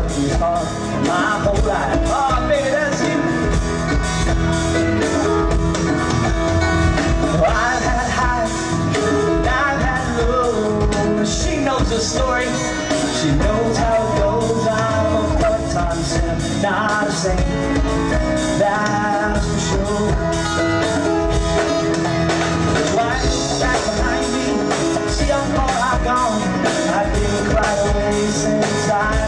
working hard my whole life. Oh, baby, that's you. Well, I've had highs, I've had lows. She knows the story, she knows how it goes. I'm a part-time simp, not a saint, that's for sure. Back behind me, see how far I've gone. I think right away since I